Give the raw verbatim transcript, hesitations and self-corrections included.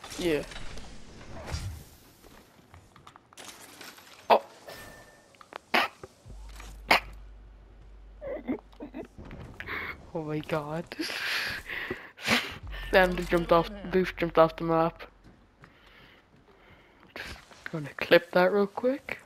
Yeah. Oh. Oh my god. Then jumped off, Boof jumped off the map. Just gonna clip that real quick.